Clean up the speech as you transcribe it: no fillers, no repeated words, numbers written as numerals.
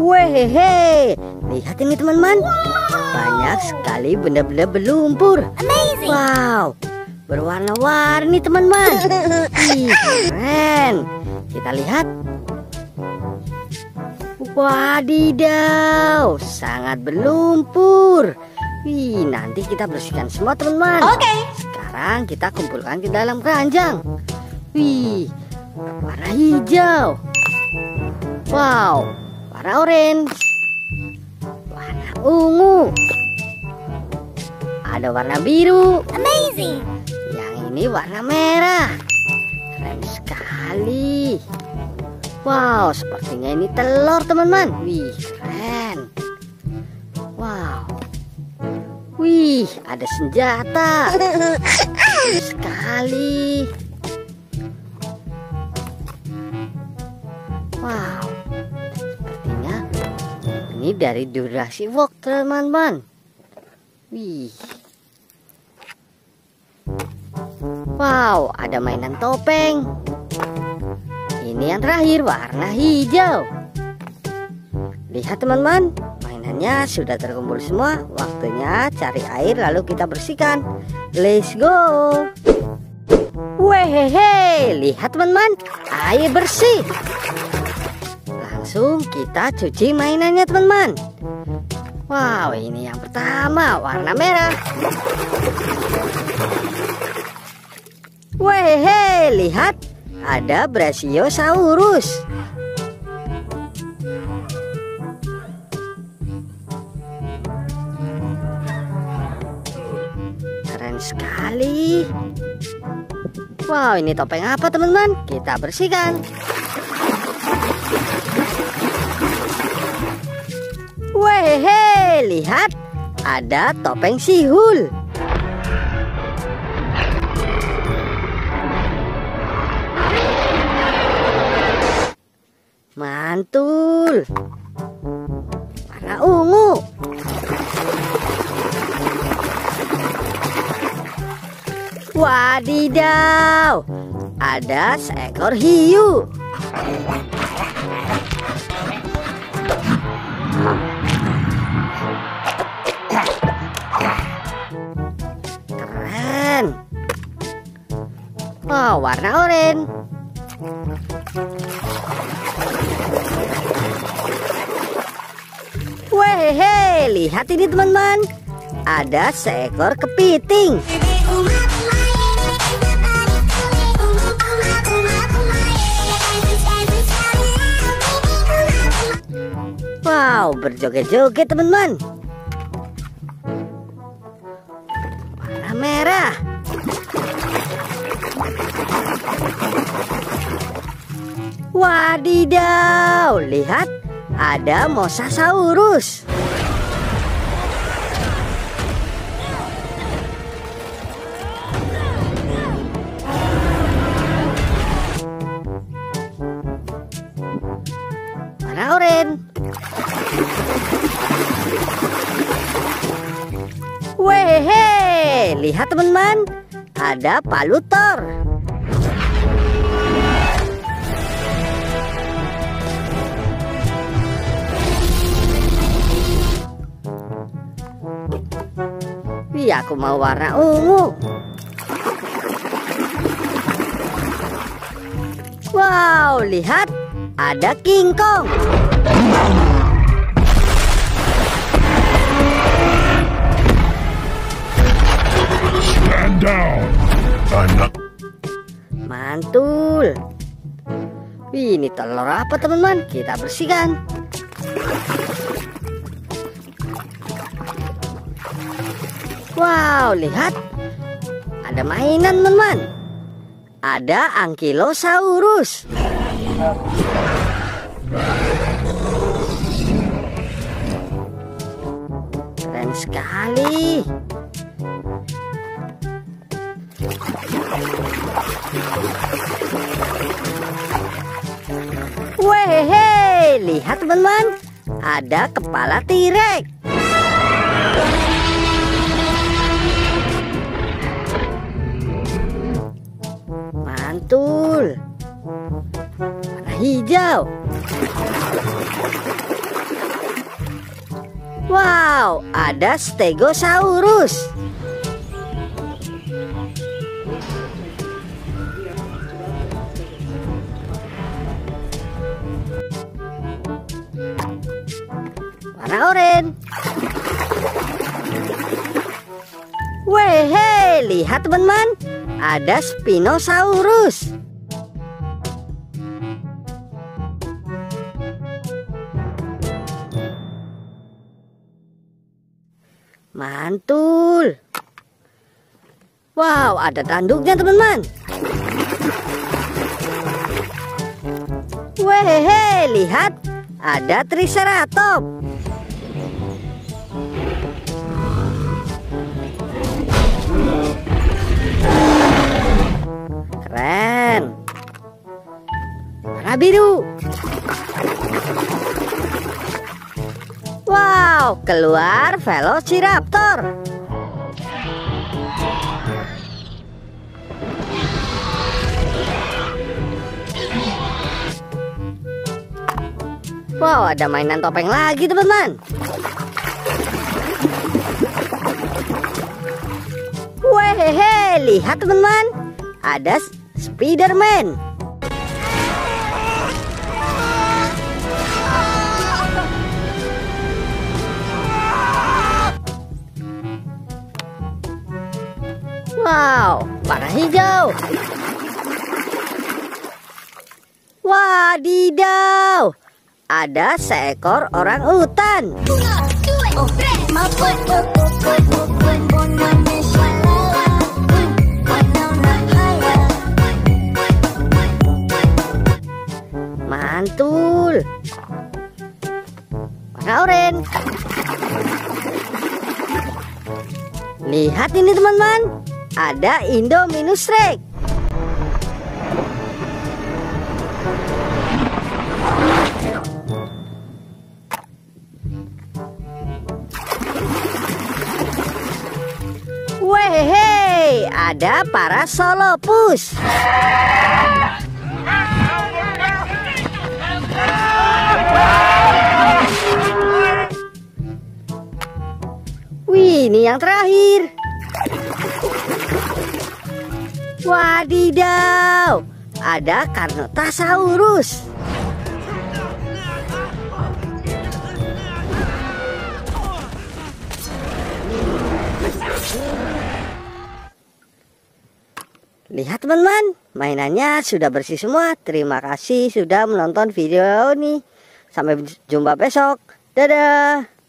Wehehe, lihat ini teman-teman. Banyak sekali benda-benda berlumpur. Wow, berwarna-warni teman-teman. Ih, keren. Kita lihat. Wadidaw, sangat berlumpur. Wih, nanti kita bersihkan semua teman-teman. Oke. Sekarang kita kumpulkan ke dalam keranjang. Wih, warna hijau. Wow, warna orange, warna ungu, ada warna biru. Amazing. Yang ini warna merah. Keren sekali. Wow, sepertinya ini telur teman-teman. Wih, keren. Wow. Wih, ada senjata. Keren sekali. Wow, sepertinya ini dari durasi walk teman-teman. Wih. Wow, ada mainan topeng. Ini yang terakhir warna hijau. Lihat teman-teman, mainannya sudah terkumpul semua. Waktunya cari air lalu kita bersihkan. Let's go. Wehehe, lihat teman-teman, air bersih. Langsung kita cuci mainannya teman-teman. Wow, ini yang pertama warna merah. Wehehe, lihat, ada Brachiosaurus. Keren sekali. Wow, ini topeng apa teman-teman? Kita bersihkan. Wehehe, lihat, ada topeng sihul. Mantul. Warna ungu. Wadidaw, ada seekor hiu. Keren. Wow, warna oranye. Wehehe, lihat ini teman-teman. Ada seekor kepiting. Wow, berjoget-joget teman-teman. Warna merah. Wadidaw, lihat, ada Mosasaurus. Warna oranye. Wehe, lihat teman-teman, ada Palutor. Wih, aku mau warna ungu. Wow, lihat, ada King Kong. Stand down. Anak. Mantul. Wih, ini telur apa teman-teman? Kita bersihkan. Wow, lihat, ada mainan teman-teman. Ada Ankylosaurus. Keren sekali. Wehehe, lihat teman-teman, ada kepala T-Rex. Mantul. Warna hijau. Wow, ada Stegosaurus. Warna oranye. Wehe, lihat teman-teman, ada Spinosaurus. Mantul. Wow, ada tanduknya teman-teman. Wehehe, lihat, ada Triceratops. Keren. Warna biru. Wow, keluar Velociraptor. Wow, ada mainan topeng lagi teman-teman. Wehehe, lihat teman-teman, ada Spiderman. Wow, warna hijau. Wadidaw, ada seekor orang hutan. Mantul. Warna oranye. Lihat ini teman-teman, ada Indominus Rex. Wehehe, ada Parasaurolophus. Wih, ini yang terakhir. Wadidaw, ada Carnotaurus. Lihat teman-teman, mainannya sudah bersih semua. Terima kasih sudah menonton video ini. Sampai jumpa besok. Dadah.